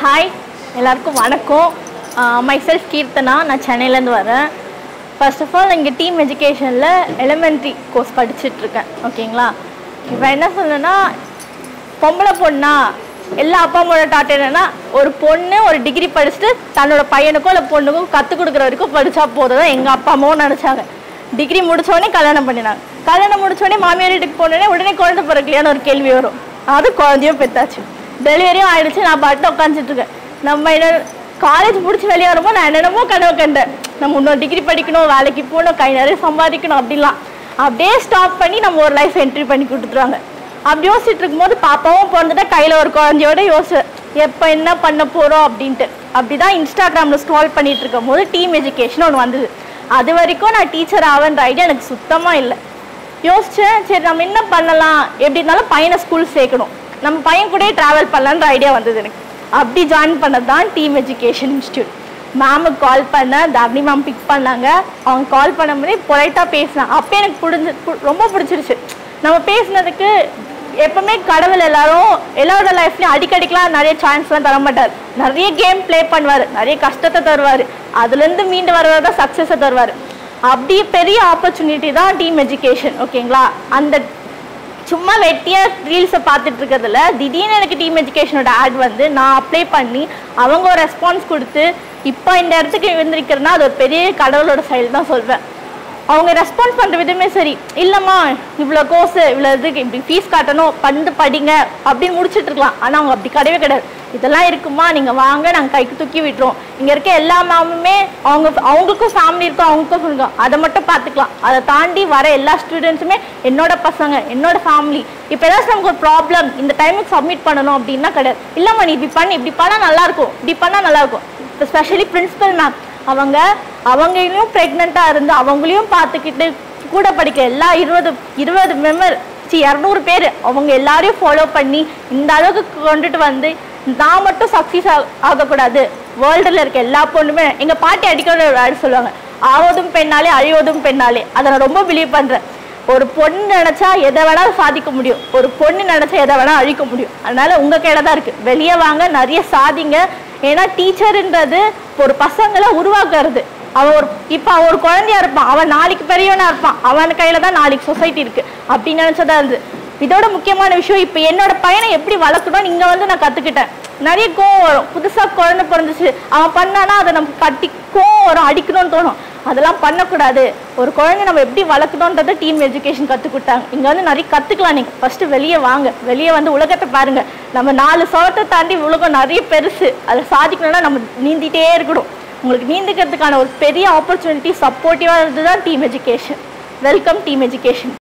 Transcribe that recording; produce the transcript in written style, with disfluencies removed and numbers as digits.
Hi, எல்லாருக்கும் வணக்கம். Myself.Keerthana, நான் சென்னையில இருந்து வரேன். First of all, இங்க டீம் எஜுகேஷன்ல எலிமெண்டரி கோர்ஸ் படிச்சிட்டு இருக்கேன். ஓகேங்களா? இப்போ என்ன சொல்லணும்னா பொம்பளை பொண்ணா எல்லா அப்பா அம்மாவோட டாட் என்னன்னா ஒரு பொண்ணு ஒரு டிகிரி படிச்சுட்டு தன்னோட பையனுக்கோ இல்லை பொண்ணுக்கோ கற்றுக் கொடுக்குற வரைக்கும் படித்தா போதும் எங்கள் அப்பா அம்மாவும் நினச்சாங்க. டிகிரி முடித்தோடனே கல்யாணம் பண்ணினாங்க. கல்யாணம் முடித்தோடனே மாமியார் வீட்டுக்கு போனோடனே உடனே குழந்தை பிறக்கலையான்னு ஒரு கேள்வி வரும். அது குழந்தையும் பெற்றாச்சு, டெலிவரியும் ஆகிடுச்சு. நான் பாட்டு உட்காந்துட்டுருக்கேன். நம்ம என்ன காலேஜ் முடிச்சு வெளியே வரும்போது நான் என்னென்னமோ கனவு கண்டேன். நம்ம இன்னொரு டிகிரி படிக்கணும், வேலைக்கு போகணும், கை நிறைய சம்பாதிக்கணும் அப்படிலாம். அப்படியே ஸ்டாப் பண்ணி நம்ம ஒரு லைஃப் என்ட்ரி பண்ணி கொடுத்துருவாங்க. அப்படி யோசிச்சுட்டு இருக்கும்போது பாப்பாவும் பிறந்துட்டா கையில் ஒரு குழந்தையோட யோசிச்சேன் எப்போ என்ன பண்ண போகிறோம் அப்படின்ட்டு. அப்படி தான் இன்ஸ்டாகிராமில் ஸ்க்ரால் பண்ணிட்டு இருக்கும் போது டீம் எஜுகேஷன் ஒன்று வந்தது. அது வரைக்கும் நான் டீச்சர் ஆவேன்ற ஐடியா எனக்கு சுத்தமாக இல்லை. யோசித்தேன், சரி நம்ம என்ன பண்ணலாம், எப்படி இருந்தாலும் பையனை ஸ்கூல் சேர்க்கணும், நம்ம பையன் கூட ட்ராவல் பண்ணலான்ற ஐடியா வந்தது எனக்கு. அப்படி ஜாயின் பண்ணது தான் டீம் எஜுகேஷன் இன்ஸ்டியூட். மேமுக்கு கால் பண்ணேன், தாப்னி மேம் பிக் பண்ணாங்க. அவங்க கால் பண்ணும்போதே பொலைட்டாக பேசினேன். அப்போ எனக்கு ரொம்ப பிடிச்சிருச்சு. நம்ம பேசினதுக்கு எப்பவுமே கடவுள் எல்லாரோட லைஃப்லையும் அடிக்கடிக்கெலாம் நிறைய சான்ஸ்லாம் தர மாட்டார். நிறைய கேம் ப்ளே பண்ணுவார், நிறைய கஷ்டத்தை தருவார், அதுலேருந்து மீண்டு வர்றத தான் சக்ஸஸை தருவார். அப்படி பெரிய ஆப்பர்ச்சுனிட்டி தான் டீம் எஜுகேஷன். ஓகேங்களா? அந்த சும்மா வெட்டியாக ரீல்ஸை பார்த்துட்டு இருக்கிறதுல திடீர்னு எனக்கு டீம் எஜுகேஷனோட ஆட் வந்து நான் அப்ளை பண்ணி அவங்க ஒரு ரெஸ்பான்ஸ் கொடுத்து இப்போ இந்த இடத்துக்கு இருந்திருக்கிறேன்னா அது ஒரு பெரிய கடவுளோட சைடு தான் சொல்வேன். அவங்க ரெஸ்பான்ஸ் பண்ணுற விதமே சரி, இல்லைம்மா இவ்வளோ கோர்ஸு இவ்வளோ இதுக்கு இப்படி ஃபீஸ் காட்டணும் படிங்க அப்படின்னு முடிச்சுட்டு இருக்கலாம். ஆனால் அவங்க அப்படி கிடையவே கிடையாது. இதெல்லாம் இருக்குமா, நீங்கள் வாங்க, நாங்கள் கைக்கு தூக்கி விட்டுருவோம். இங்கே இருக்க எல்லா மேமுமே அவங்களுக்கும் ஃபேமிலி இருக்கும், அவங்களுக்கும் இருக்கும், அதை மட்டும் பார்த்துக்கலாம். அதை தாண்டி வர எல்லா ஸ்டூடெண்ட்ஸுமே என்னோட பசங்க, என்னோட ஃபேமிலி. இப்போ ஏதாச்சும் நமக்கு ஒரு ப்ராப்ளம் இந்த டைமுக்கு சப்மிட் பண்ணணும் அப்படின்னா கிடையாது. இல்லைம்மா நீ இப்படி பண்ணால் நல்லாயிருக்கும், இப்படி பண்ணால் நல்லாயிருக்கும். இப்போ ஸ்பெஷலி பிரின்சிபல் மேம் அவங்களையும் ப்ரெக்னெண்ட்டாக இருந்து அவங்களையும் பார்த்துக்கிட்டு கூட படிக்க எல்லா 20 மெம்பர் 200 பேர் அவங்க எல்லாரையும் ஃபாலோ பண்ணி இந்த அளவுக்கு கொண்டுட்டு வந்து நான் மட்டும் சக்ஸஸ் ஆகக்கூடாது. வேர்ல்டில் இருக்க எல்லா பொண்ணுமே எங்கள் பாட்டி அடிக்கடி சொல்லுவாங்க, ஆவதும் பெண்ணாலே அழிவதும் பெண்ணாலே. அதை நான் ரொம்ப பிலீவ் பண்ணுறேன். ஒரு பொண்ணு நினச்சா எதை வேணாலும் சாதிக்க முடியும், ஒரு பொண்ணு நினச்சா எதை வேணாலும் அழிக்க முடியும். அதனால் உங்கள் கையில் தான் இருக்குது. வெளியே வாங்க, நிறைய சாதிங்க. ஏன்னா டீச்சருன்றது ஒரு பசங்களை உருவாக்குறது. அவன் ஒரு குழந்தையா இருப்பான், அவன் நாளைக்கு பெரியவனா இருப்பான், அவன் கையில தான் நாளைக்கு சொசைட்டி இருக்கு அப்படின்னு நினைச்சதா இருந்து. இதோட முக்கியமான விஷயம், இப்போ என்னோட பையனை எப்படி வளர்க்கணும் இங்க வந்து நான் கத்துக்கிட்டேன். நிறைய கோவம் வரும், புதுசா குழந்தை பிறந்துச்சு அவன் பண்ணானா அதை நம்ம கட்டி கோவம் வரும், அடிக்கணும்னு தோணும். அதெல்லாம் பண்ணக்கூடாது. ஒரு குழந்தை நம்ம எப்படி வளர்க்கணுன்றதை டீம் எஜுகேஷன் கற்றுக் கொடுத்தாங்க. இங்கே வந்து நிறைய கற்றுக்கலாம். நீங்கள் ஃபஸ்ட்டு வெளியே வாங்க, வெளியே வந்து உலகத்தை பாருங்கள். நம்ம 4 சவத்தை தாண்டி உலகம் நிறைய பெருசு. அதை சாதிக்கணும்னா நம்ம நீந்திட்டே இருக்கணும். உங்களுக்கு நீந்திக்கிறதுக்கான ஒரு பெரிய ஆப்பர்ச்சுனிட்டி சப்போர்ட்டிவாக இருந்தது தான் Team Education. Welcome Team education.